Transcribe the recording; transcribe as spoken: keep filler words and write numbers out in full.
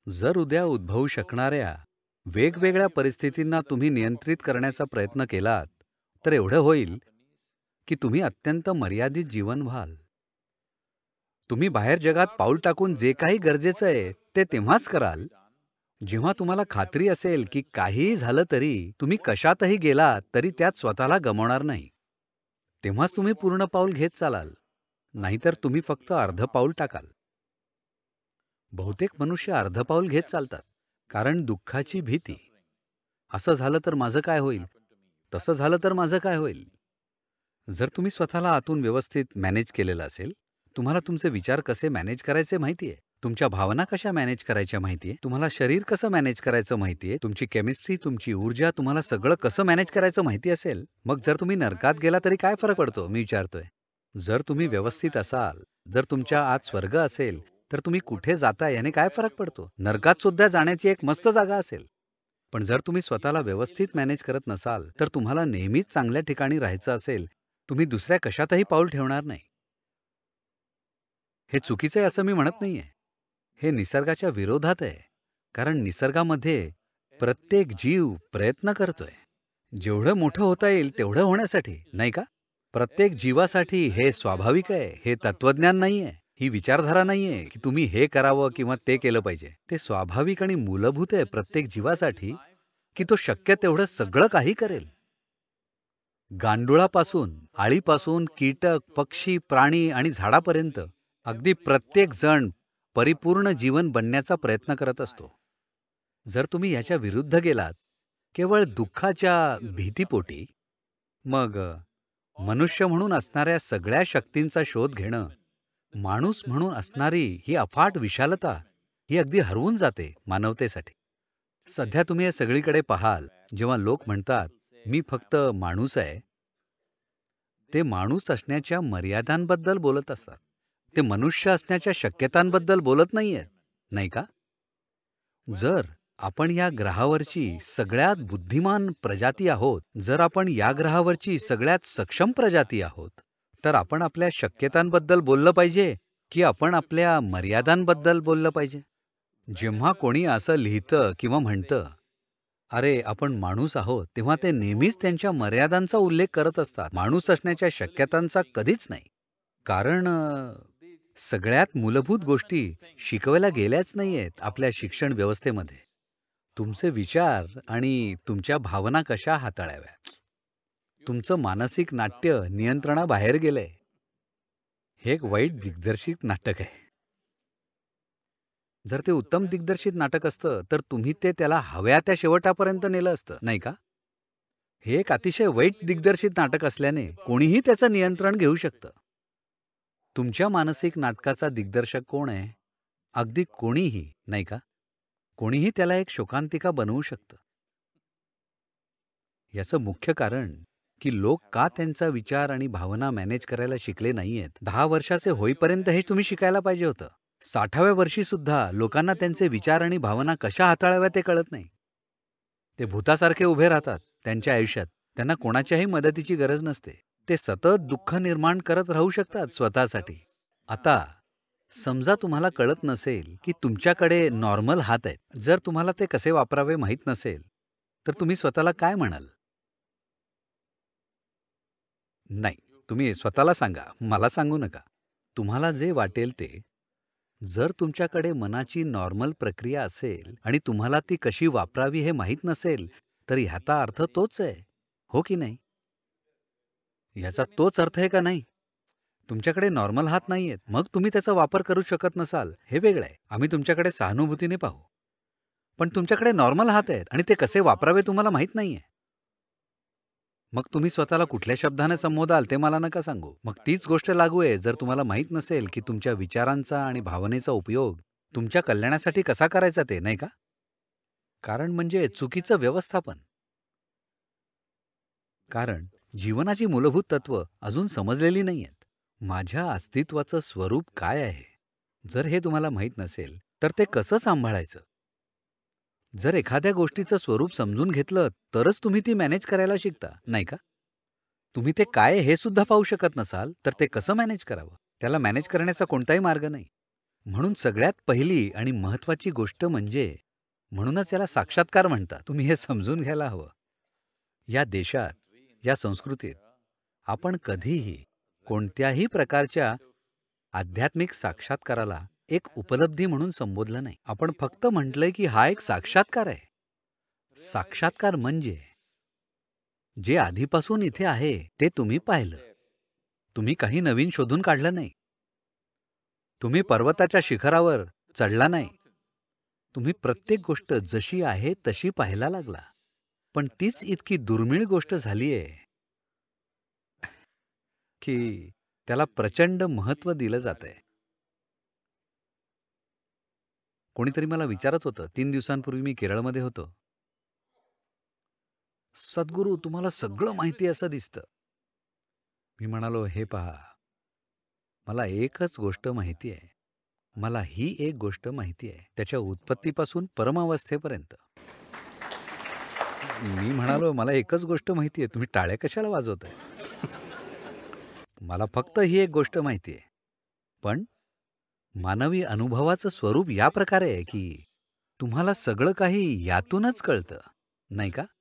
जर उद्या उद्भवू शकणाऱ्या वेगवेगळ्या परिस्थितींना तुम्ही नियंत्रित करण्याचा प्रयत्न केलात, तर एवढं होईल की तुम्ही अत्यंत मर्यादित जीवन व्हाल. तुम्ही बाहेर जगात पाऊल टाकून जे काही गरजेचं आहे ते तेव्हाच कराल, जेव्हा तुम्हाला खात्री असेल की काहीही झालं तरी तुम्ही कशातही गेलात तरी त्यात स्वतःला गमावणार नाही. तेव्हाच तुम्ही पूर्ण पाऊल घेत चालाल, नाहीतर तुम्ही फक्त अर्ध पाऊल टाकाल. बहुतेक मनुष्य अर्ध पाऊल घेत चालतात, कारण दुःखाची भीती. असं झालं तर माझं काय होईल? तसं झालं तर माझं काय होईल? जर तुम्ही स्वतःला आतून व्यवस्थित मॅनेज केलेलं असेल, तुम्हाला तुमचे विचार कसे मॅनेज करायचे माहिती आहे, तुमच्या भावना कशा मॅनेज करायच्या माहिती आहे, तुम्हाला शरीर कसं मॅनेज करायचं माहिती आहे, तुमची केमिस्ट्री, तुमची ऊर्जा, तुम्हाला सगळं कसं मॅनेज करायचं माहिती असेल, मग जर तुम्ही नरकात गेला तरी काय फरक पडतो, मी विचारतोय. जर तुम्ही व्यवस्थित असाल, जर तुमच्या आत स्वर्ग असेल, तर तुम्ही कुठे जाता याने काय फरक पडतो? नरकात सुद्धा जाण्याची एक मस्त जागा असेल. पण जर तुम्ही स्वतःला व्यवस्थित मॅनेज करत नसाल, तर तुम्हाला नेहमीच चांगल्या ठिकाणी राहायचं असेल, तुम्ही दुसऱ्या कशातही पाऊल ठेवणार नाही. हे चुकीचं आहे असं मी म्हणत नाहीये. हे निसर्गाच्या विरोधात आहे. कारण निसर्गामध्ये प्रत्येक जीव प्रयत्न करतोय, जेवढं मोठं होता येईल तेवढं होण्यासाठी, नाही का? प्रत्येक जीवासाठी हे स्वाभाविक आहे. हे तत्वज्ञान नाहीये, ही विचारधारा नाहीये की तुम्ही हे करावं किंवा ते केलं पाहिजे. ते स्वाभाविक आणि मूलभूत आहे प्रत्येक जीवासाठी की तो शक्य तेवढं सगळं काही करेल. गांडुळापासून, आळीपासून, कीटक, पक्षी, प्राणी आणि झाडापर्यंत अगदी प्रत्येक जण परिपूर्ण जीवन बनण्याचा प्रयत्न करत असतो. जर तुम्ही याच्या विरुद्ध गेलात, केवळ दुःखाच्या भीतीपोटी, मग अ, मनुष्य म्हणून असणाऱ्या सगळ्या शक्तींचा शोध घेणं, माणूस म्हणून असणारी ही अफाट विशालता, ही अगदी हरवून जाते मानवतेसाठी. सध्या तुम्ही हे सगळीकडे पाहाल, जेव्हा लोक म्हणतात, मी फक्त माणूस आहे, ते माणूस असण्याच्या मर्यादांबद्दल बोलत असतात. ते मनुष्य असण्याच्या शक्यतांबद्दल बोलत नाहीयेत, नाही का? जर आपण या ग्रहावरची सगळ्यात बुद्धिमान प्रजाती आहोत, जर आपण या ग्रहावरची सगळ्यात सक्षम प्रजाती आहोत, तर आपण आपल्या शक्यतांबद्दल बोललं पाहिजे की आपण आपल्या मर्यादांबद्दल बोललं पाहिजे? जेव्हा कोणी असं लिहितं किंवा म्हणतं, अरे आपण माणूस आहोत, तेव्हा ते नेहमीच त्यांच्या मर्यादांचा उल्लेख करत असतात, माणूस असण्याच्या शक्यतांचा कधीच नाही. कारण अ, सगळ्यात मूलभूत गोष्टी शिकवल्या गेल्याच नाहीयेत आपल्या शिक्षण व्यवस्थेमध्ये. तुमचे विचार आणि तुमच्या भावना कशा हाताळाव्यात. तुमचं मानसिक नाट्य नियंत्रणाबाहेर गेलंय. हे एक वाईट दिग्दर्शित नाटक आहे. जर ते उत्तम दिग्दर्शित नाटक असतं, तर तुम्ही ते त्याला हव्या त्या शेवटापर्यंत नेलं असतं, नाही का? हे एक अतिशय वाईट दिग्दर्शित नाटक असल्याने कोणीही त्याचं नियंत्रण घेऊ शकतं. तुमच्या मानसिक नाटकाचा दिग्दर्शक कोण आहे? अगदी कोणीही, नाही का? कोणीही त्याला एक शोकांतिका बनवू शकतं. याचं मुख्य कारण की लोक का त्यांचा विचार आणि भावना मॅनेज करायला शिकले नाहीयेत. दहा वर्षाचे होईपर्यंत हे तुम्ही शिकायला पाहिजे होतं. साठाव्या वर्षी सुद्धा लोकांना त्यांचे विचार आणि भावना कशा हाताळाव्या ते कळत नाही. ते भूतासारखे उभे राहतात त्यांच्या आयुष्यात. त्यांना कोणाच्याही मदतीची गरज नसते. ते सतत दुःख निर्माण करत राहू शकतात स्वतःसाठी. आता समजा तुम्हाला कळत नसेल की तुमच्याकडे नॉर्मल हात आहेत. जर तुम्हाला ते कसे वापरावे माहीत नसेल, तर तुम्ही स्वतःला काय म्हणाल? नाही, तुम्ही स्वतःला सांगा, मला सांगू नका. तुम्हाला जे वाटेल ते. जर तुमच्याकडे मनाची नॉर्मल प्रक्रिया असेल आणि तुम्हाला ती कशी वापरावी हे माहीत नसेल, तर ह्याचा अर्थ तोच आहे, हो की नाही? ह्याचा तोच अर्थ आहे का नाही? तुमच्याकडे नॉर्मल हात नाहीयेत, मग तुम्ही त्याचा वापर करू शकत नसाल, हे वेगळं आहे. आम्ही तुमच्याकडे सहानुभूतीने पाहू. पण तुमच्याकडे नॉर्मल हात आहेत आणि ते कसे वापरावे तुम्हाला माहीत नाहीये. मग तुम्ही स्वतःला कुठल्या शब्दाने संबोधाल ते मला नका सांगू. मग तीच गोष्ट लागू आहे जर तुम्हाला माहीत नसेल की तुमच्या विचारांचा आणि भावनेचा उपयोग तुमच्या कल्याणासाठी कसा करायचा ते, नाही का? कारण म्हणजे चुकीचं व्यवस्थापन. कारण जीवनाची मूलभूत तत्व अजून समजलेली नाहीयेत. माझ्या अस्तित्वाचं स्वरूप काय आहे? जर हे तुम्हाला माहीत नसेल, तर ते कसं सांभाळायचं? जर एखाद्या गोष्टीचं स्वरूप समजून घेतलं, तरच तुम्ही ती मॅनेज करायला शिकता, नाही का? तुम्ही ते काय आहे हे सुद्धा पाहू शकत नसाल, तर ते कसं मॅनेज करावं? त्याला मॅनेज करण्याचा कोणताही मार्ग नाही. म्हणून सगळ्यात पहिली आणि महत्वाची गोष्ट म्हणजे, म्हणूनच याला साक्षात्कार म्हणतात, तुम्ही हे समजून घ्यायला हवं. या देशात, या संस्कृतीत आपण कधीही कोणत्याही प्रकारच्या आध्यात्मिक साक्षात्काराला एक उपलब्धी म्हणून संबोधलं नाही. आपण फक्त म्हटलंय की हा एक साक्षात्कार आहे. साक्षात्कार म्हणजे जे आधीपासून इथे आहे ते तुम्ही पाहिलं. तुम्ही काही नवीन शोधून काढलं नाही. तुम्ही पर्वताच्या शिखरावर चढला नाही. तुम्ही प्रत्येक गोष्ट जशी आहे तशी पाहायला लागला. पण तीच इतकी दुर्मिळ गोष्ट झालीये की त्याला प्रचंड महत्त्व दिलं जातंय. कोणीतरी मला विचारत होतं, तीन दिवसांपूर्वी मी केरळमध्ये होतो. सद्गुरू, तुम्हाला सगळं माहिती असं दिसतं. मी म्हणालो, हे पहा, मला एकच गोष्ट माहिती आहे. मला ही एक गोष्ट माहिती आहे, त्याच्या उत्पत्तीपासून परमावस्थेपर्यंत. मी म्हणालो, मला एकच गोष्ट माहिती आहे. तुम्ही टाळ्या कशाला वाजवताय? मला फक्त ही एक गोष्ट माहिती आहे. पण मानवी अनुभवाचं स्वरूप या प्रकारे आहे की तुम्हाला सगळं काही यातूनच कळतं, नाही का?